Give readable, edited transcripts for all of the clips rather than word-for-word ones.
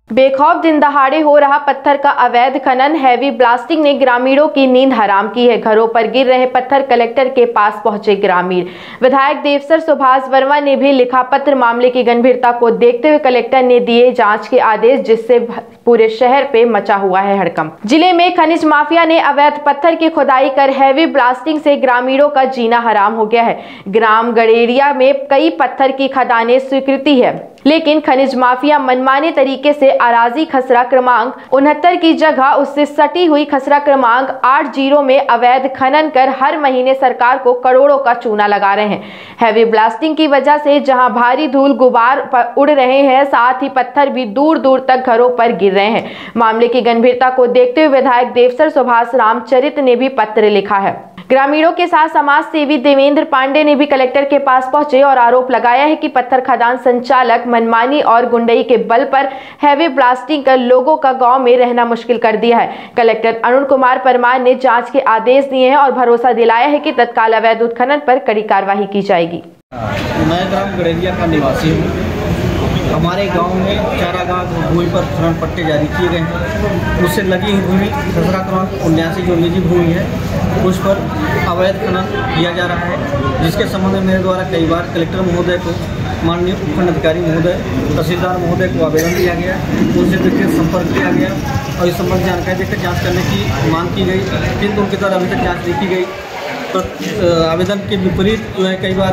बेखौफ दिन दहाड़े हो रहा पत्थर का अवैध खनन, हैवी ब्लास्टिंग ने ग्रामीणों की नींद हराम की है। घरों पर गिर रहे पत्थर कलेक्टर के पास पहुंचे ग्रामीण। विधायक देवसर सुभाष वर्मा ने भी लिखा पत्र। मामले की गंभीरता को देखते हुए कलेक्टर ने दिए जांच के आदेश, जिससे पूरे शहर पे मचा हुआ है हड़कंप। जिले में खनिज माफिया ने अवैध पत्थर की खुदाई कर हैवी ब्लास्टिंग से ग्रामीणों का जीना हराम हो गया है। ग्राम गड़ेरिया में कई पत्थर की खदानें स्वीकृति है, लेकिन खनिज माफिया मनमाने तरीके से अराजी खसरा क्रमांक 69 की जगह उससे सटी हुई खसरा क्रमांक 80 में अवैध खनन कर हर महीने सरकार को करोड़ों का चूना लगा रहे हैं। हैवी ब्लास्टिंग की वजह से जहां भारी धूल गुबार उड़ रहे हैं, साथ ही पत्थर भी दूर दूर तक घरों पर गिर रहे हैं। मामले की गंभीरता को देखते हुए विधायक देवसर सुभाष रामचरित ने भी पत्र लिखा है। ग्रामीणों के साथ समाज सेवी देवेंद्र पांडे ने भी कलेक्टर के पास पहुंचे और आरोप लगाया है कि पत्थर खदान संचालक मनमानी और गुंडई के बल पर हैवी ब्लास्टिंग कर लोगों का गांव में रहना मुश्किल कर दिया है। कलेक्टर अरुण कुमार परमार ने जांच के आदेश दिए हैं और भरोसा दिलाया है कि तत्काल अवैध उत्खनन पर कड़ी कार्रवाई की जाएगी। मैं ग्राम गड़ेरिया का निवासी हूँ। हमारे गांव में चारागाह भूमि पर खनन पट्टे जारी किए गए हैं। उससे लगी हुई भूमि खसरा क्रमांक 79 जो निजी भूमि है, उस पर अवैध खनन किया जा रहा है, जिसके संबंध में मेरे द्वारा कई बार कलेक्टर महोदय को, माननीय उपखंड अधिकारी महोदय, तहसीलदार महोदय को आवेदन दिया गया, उनसे व्यक्तिगत संपर्क किया गया और इस संबंध जानकारी देकर जाँच करने की मांग की गई, किंतु उनके द्वारा अभी तक जाँच नहीं की गई। तो आवेदन के विपरीत जो है कई बार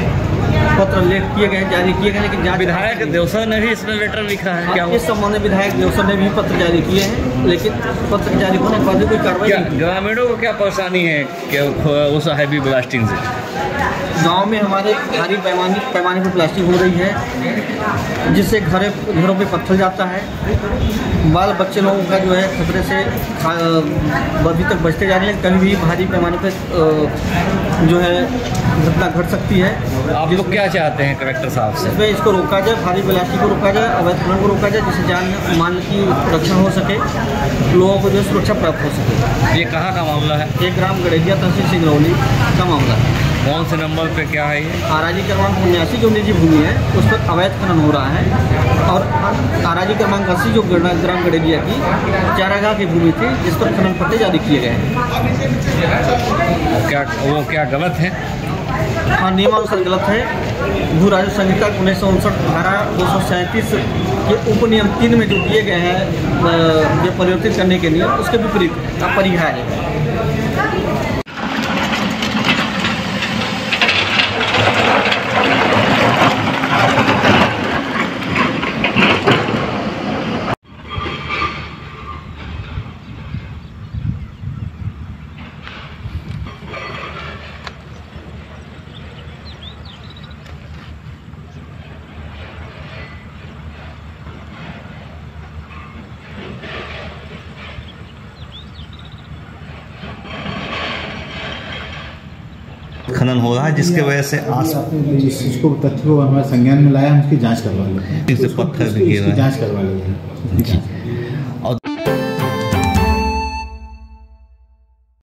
पत्र लेट किए गए, जारी किए गए, लेकिन विधायक देवसर ने भी इसमें लेटर लिखा है क्या? इस संबंध में विधायक देवसर ने भी पत्र जारी किए हैं, लेकिन पत्र जारी होने के बाद भी कोई कार्रवाई नहीं। ग्रामीणों को क्या परेशानी है कि उस हैवी ब्लास्टिंग से? गांव में हमारे भारी पैमाने पर ब्लास्टिंग हो रही है, जिससे घरों पे पत्थर जाता है। बाल बच्चे लोगों का जो है खतरे से अभी तक बचते जा रहे हैं। कभी भी भारी पैमाने पर जो है घटना घट सकती है। आप लोग क्या चाहते हैं कलेक्टर साहब से? इसमें इसको रोका जाए, भारी ब्लास्टिंग को रोका जाए, अवैध खनन को रोका जाए, जिससे जान माल की रक्षा हो सके, लोगों को जो सुरक्षा प्राप्त हो सके। ये कहाँ का मामला है? एक ग्राम गड़ेरिया तहसील सिंगरौली का मामला है। कौन से नंबर पे क्या है ये? अराजी क्रमांक 79 जो निजी भूमि है, उस पर अवैध खनन हो रहा है, और अराजी क्रमांक 80 जो ग्राम गड़ेरिया की चारागाह की भूमि थी, जिस पर खनन पट्टे जारी किए गए हैं। वो क्या गलत है? हाँ, नियमानुसार गलत है। भू राजस्व संहिता 1959 धारा 237 के उपनियम 3 में जो दिए गए हैं जो परिवर्तित करने के लिए, उसके विपरीत अपरिहार्य है। खनन हो रहा है, जिसके वजह से इसको तथ्य को हमारे संज्ञान में लाया, हम उसकी जांच करवा लेते हैं। पत्थर भी जांच करवा लेते हैं।